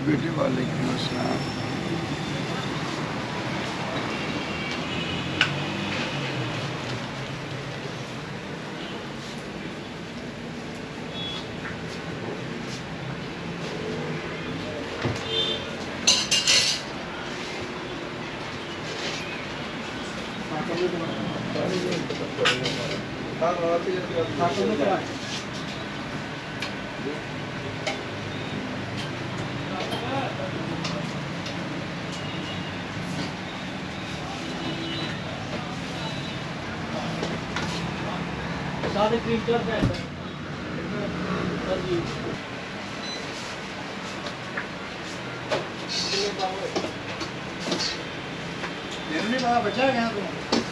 बेटे वालेकुम अस्सलाम। बचा गया तो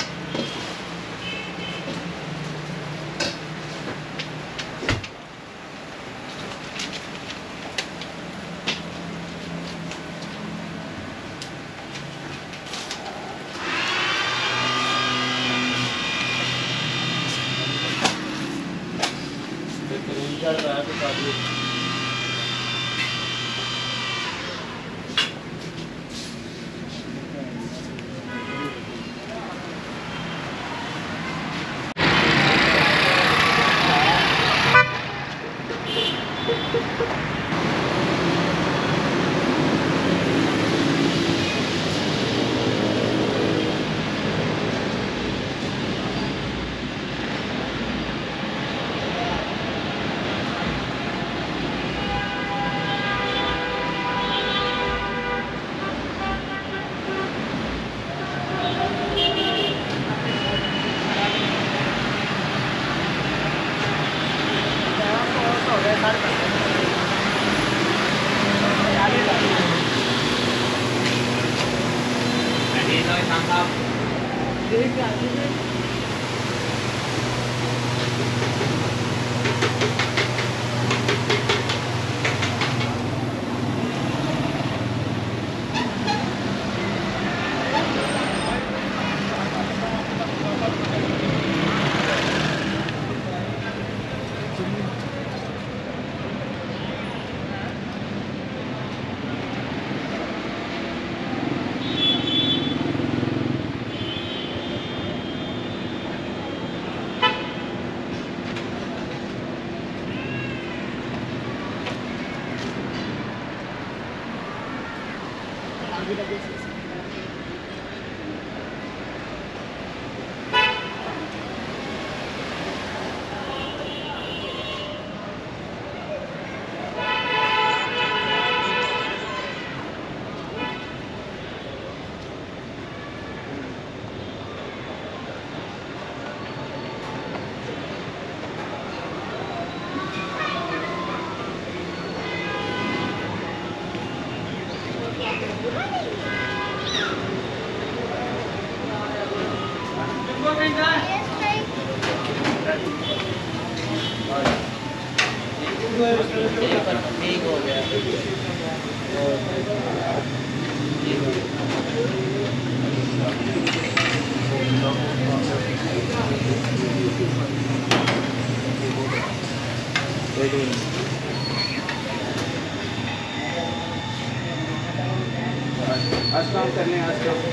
आज काम कर लें। आज काम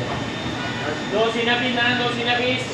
2 सीना पीस ना 2 सीना पीस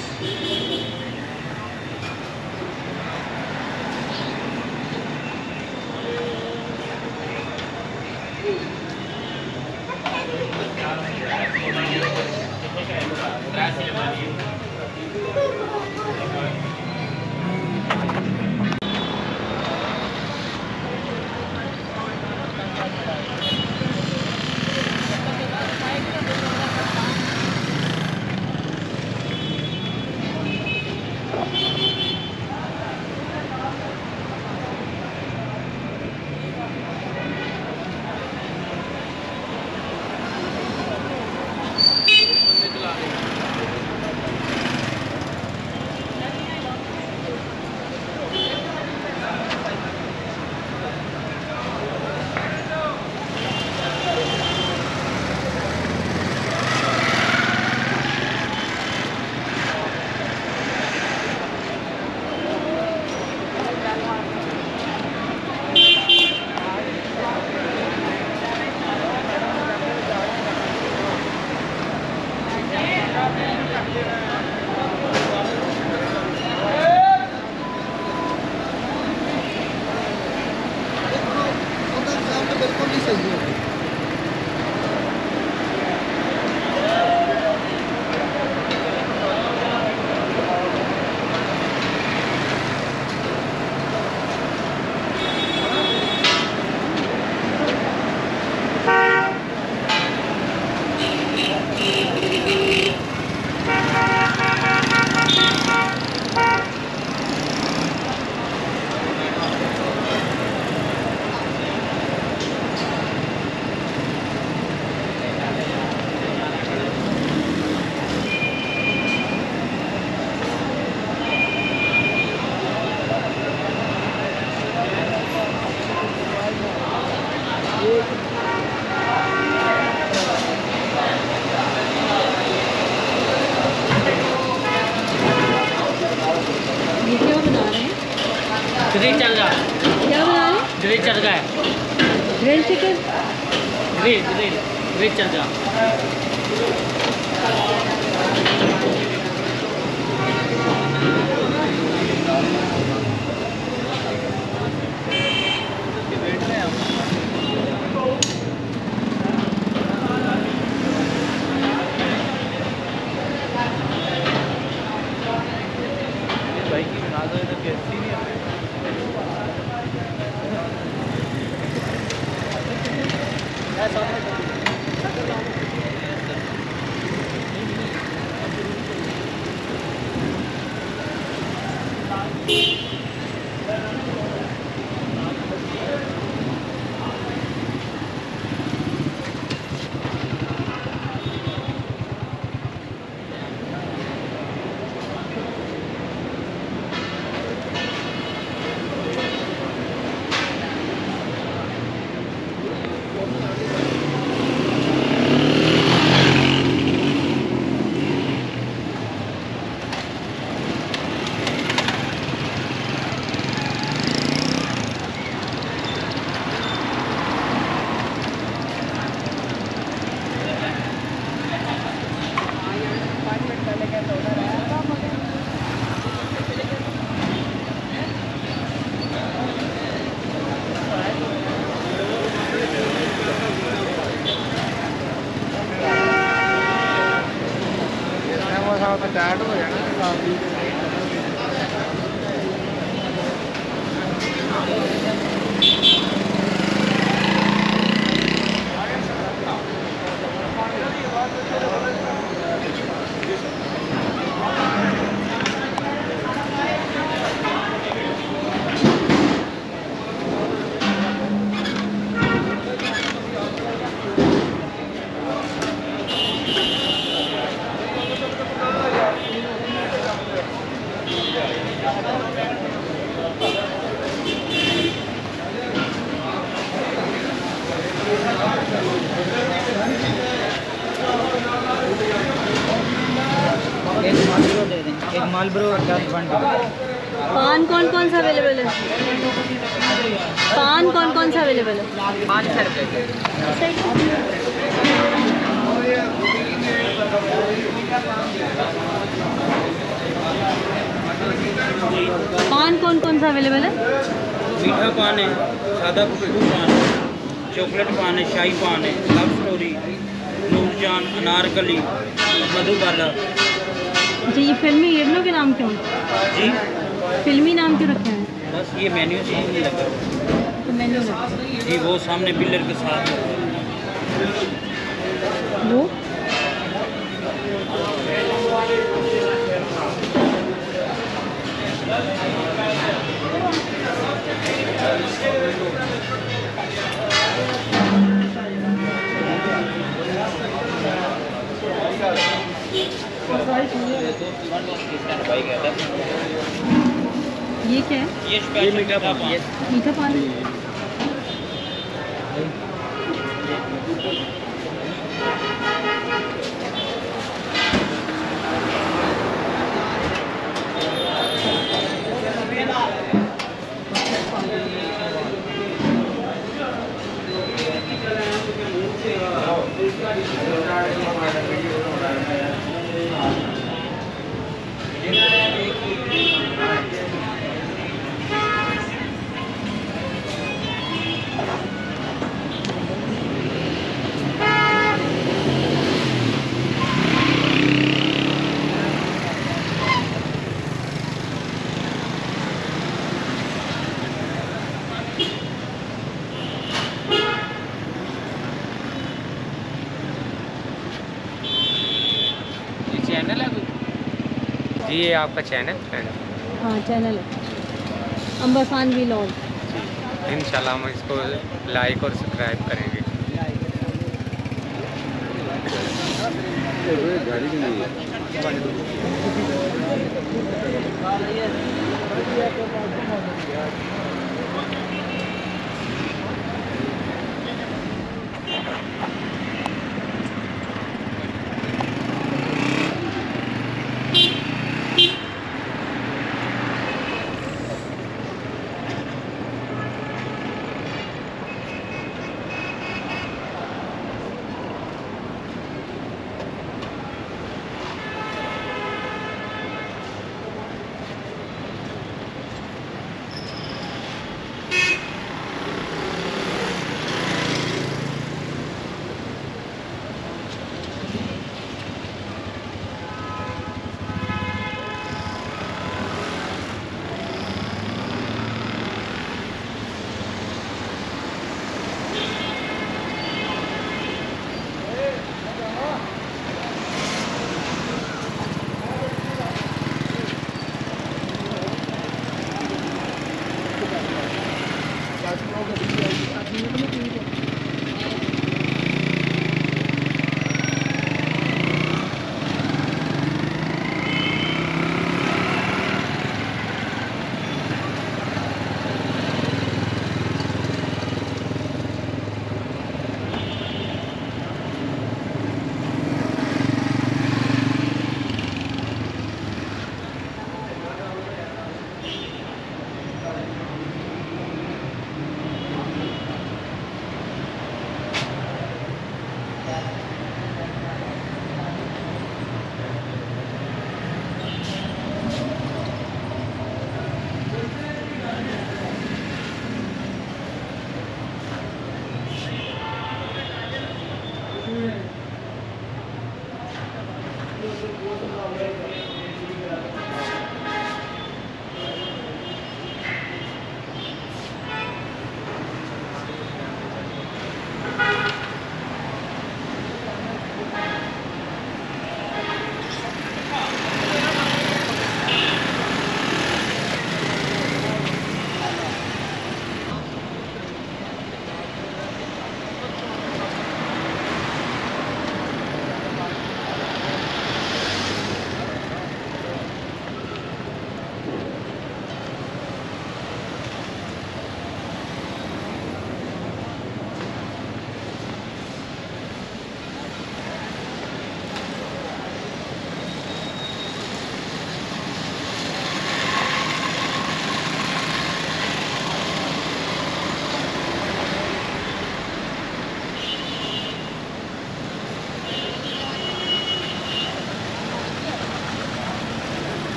ग्रिल चल रहा है। क्या बना रहे? ग्रिल चल रहा है। Grill chicken. Grill grill grill चल रहा। भाई की बना दो तो कैसी नहीं है। स्टार्ट हो जाना। एक मालब्रो और 10 बंडल। पान कौन सा अवेलेबल है? पान कौन सा अवेलेबल है? 500 रुपये। पान कौन सा अवेलेबल है? मीठा पान है, सादा खुशबू पान है, चॉकलेट पान है, शाही पान है, लव स्टोरी, नूरजान, अनारकली, मधुबाला। जी, ये फिल्मी येलो के नाम क्यों? जी फिल्मी नाम क्यों रखे हैं? बस ये मेन्यू सामने लगा तो मेन्यू लगा जी, वो सामने पिलर के साथ वो ये क्या है? ये मीठा पान। मीठा पान। चैनल है जी, ये आपका चैनल है? हाँ, चैनल है अंबर खान व्लॉग। इंशाल्लाह हम इसको लाइक और सब्सक्राइब करेंगे।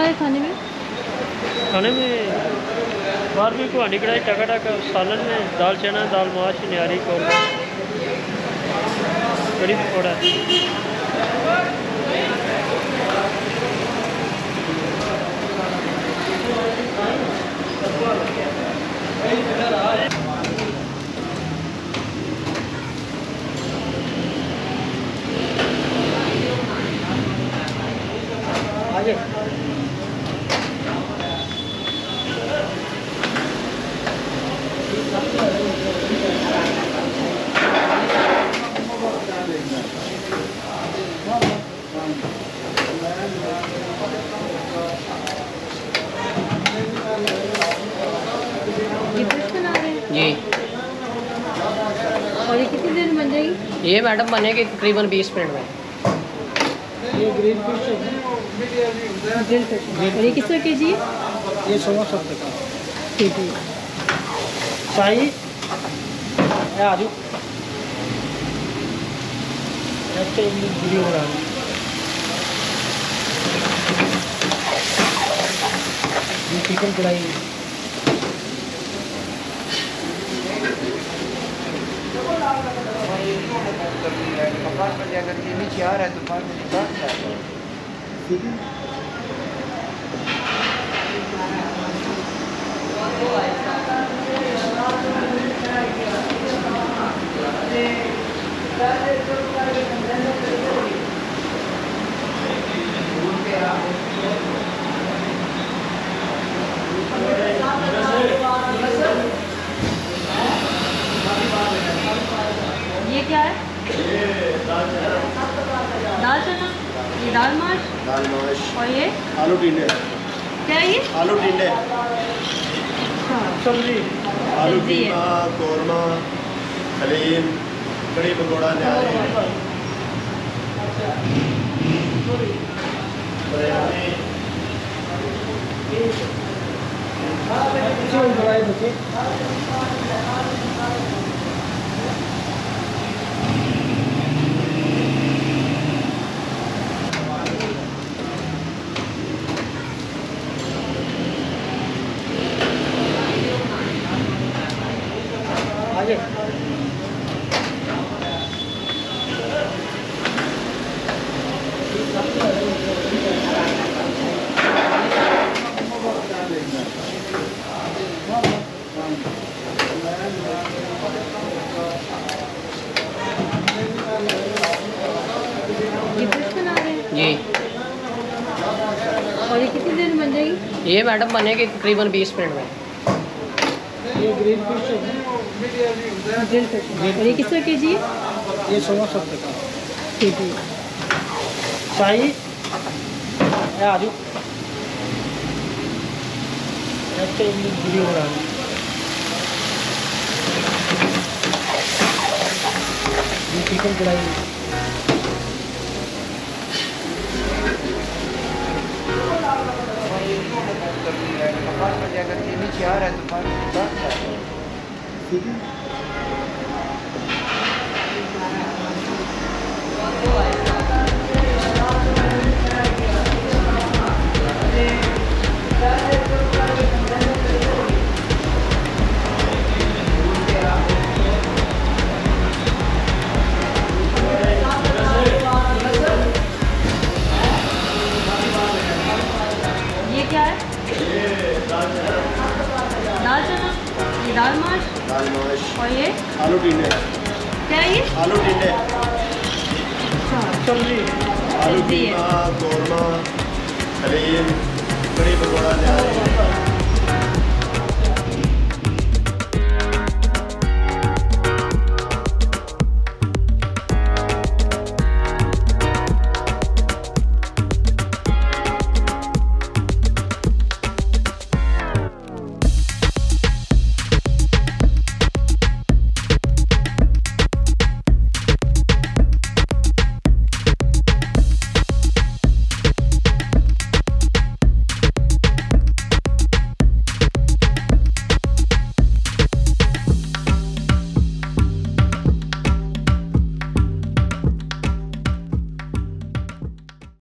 है खाने में? खाने में बारबेक्यू हांडी कढ़ाई टका सालन में दाल चना दाल माश न्यारी कौरमा कड़ी पकौड़ा। ये फिश बना रहे हैं जी। और ये कितनी देर में बन जाएगी? ये मैडम बनेगी तकरीबन 20 मिनट में। ये ग्रीन फिश ग्रिल फिश और ये किस तरह के जी है? ये 1670 का ठीक है। शाही आजू वीडियो बना रही ये चिकन कढ़ाई अगर ये नीचे आ रहा है तो बाद में निकाल जाएगा। ये क्या है? दाल चना, ये दाल माश दाल माश और ये आलू टिंडे क्या है ये? आलू टिंडे अच्छा सब्जी आलू सब्जी है। कीमा कौरमा हलीम कड़ी पकौड़ा न्यारी बिरयानी आगे ये फिश बना रहे हैं जी। और ये कितनी देर में बन जाएगी? ये मैडम बनेगी तकरीबन 20 मिनट में। ये ग्रीन फिश ग्रिल फिश और ये किस तरह के जी है? ये 1670 का ठीक है। शाही आजू वीडियो बना रही ये चिकन कढ़ाई अगर ये नीचे आ रहा है तो बाद में निकाल जाएगा। ये क्या है? दाल चना, ये दाल माश दाल माश और ये आलू टिंडे क्या है ये? आलू टिंडे अच्छा सब्जी आलू सब्जी है। कीमा कौरमा हलीम कड़ी पकौड़ा न्यारी